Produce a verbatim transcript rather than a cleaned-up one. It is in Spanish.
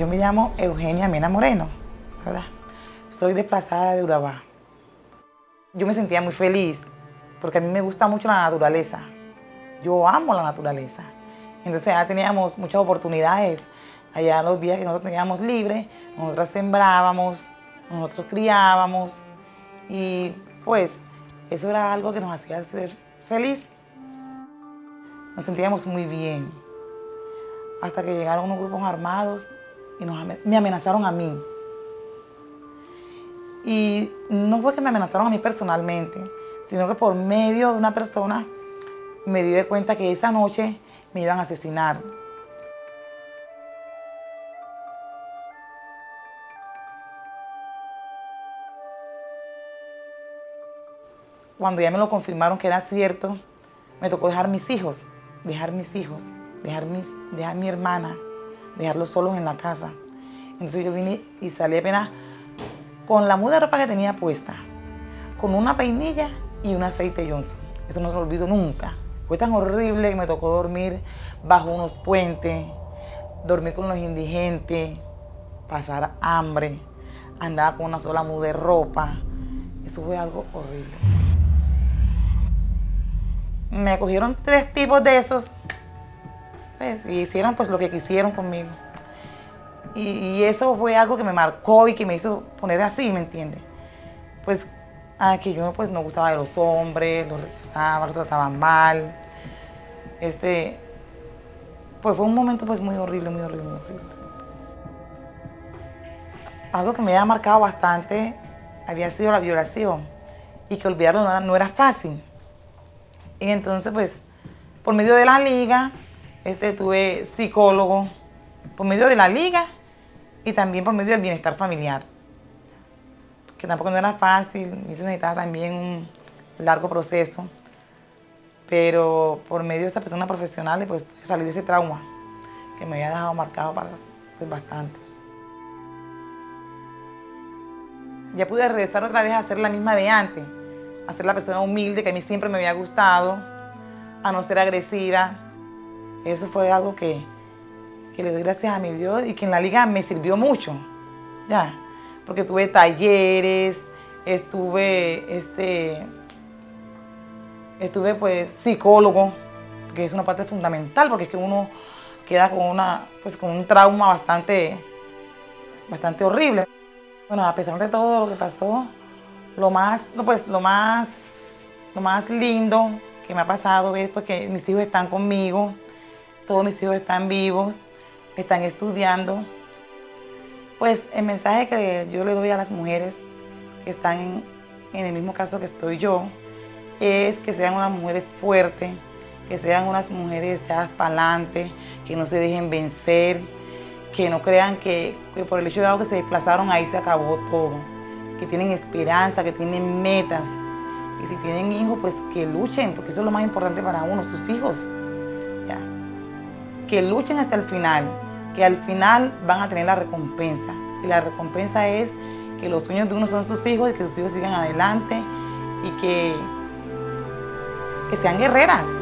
Yo me llamo Eugenia Mena Moreno, ¿verdad? Soy desplazada de Urabá. Yo me sentía muy feliz porque a mí me gusta mucho la naturaleza. Yo amo la naturaleza. Entonces ya teníamos muchas oportunidades. Allá los días que nosotros teníamos libres, nosotros sembrábamos, nosotros criábamos y pues eso era algo que nos hacía ser feliz. Nos sentíamos muy bien hasta que llegaron unos grupos armados y nos, me amenazaron a mí. Y no fue que me amenazaron a mí personalmente, sino que por medio de una persona me di de cuenta que esa noche me iban a asesinar. Cuando ya me lo confirmaron que era cierto, me tocó dejar mis hijos, dejar mis hijos, dejar, mis, dejar mi hermana, dejarlos solos en la casa. Entonces yo vine y salí apenas con la muda de ropa que tenía puesta, con una peinilla y un aceite Johnson. Eso no se lo olvido nunca. Fue tan horrible que me tocó dormir bajo unos puentes, dormir con los indigentes, pasar hambre, andaba con una sola muda de ropa. Eso fue algo horrible. Me cogieron tres tipos de esos, pues, y hicieron pues lo que quisieron conmigo. Y, y eso fue algo que me marcó y que me hizo poner así, ¿me entiendes? Pues ah, que yo pues no gustaba de los hombres, los rechazaba, los trataba mal. Este, pues fue un momento pues muy horrible, muy horrible, muy horrible. Algo que me había marcado bastante había sido la violación y que olvidarlo no, no era fácil. Y entonces pues por medio de la liga este, tuve psicólogo, por medio de la liga y también por medio del bienestar familiar, que tampoco no era fácil, y eso necesitaba también un largo proceso, pero por medio de esta persona profesional pues salí de ese trauma que me había dejado marcado para, pues, bastante. Ya pude regresar otra vez a ser la misma de antes, a ser la persona humilde que a mí siempre me había gustado, a no ser agresiva. Eso fue algo que, que le doy gracias a mi Dios y que en la liga me sirvió mucho, ya, porque tuve talleres, estuve, este, estuve pues psicólogo, que es una parte fundamental, porque es que uno queda con, una, pues, con un trauma bastante, bastante horrible. Bueno, a pesar de todo lo que pasó, lo más, no, pues, lo más, lo más lindo que me ha pasado es pues, que mis hijos están conmigo, todos mis hijos están vivos, están estudiando. Pues el mensaje que yo le doy a las mujeres que están en, en el mismo caso que estoy yo es que sean unas mujeres fuertes, que sean unas mujeres echadas para adelante, que no se dejen vencer, que no crean que, que por el hecho de algo que se desplazaron ahí se acabó todo, que tienen esperanza, que tienen metas. Y si tienen hijos, pues que luchen, porque eso es lo más importante para uno, sus hijos. ¿Ya? Que luchen hasta el final, que al final van a tener la recompensa. Y la recompensa es que los sueños de uno son sus hijos y que sus hijos sigan adelante y que, que sean guerreras.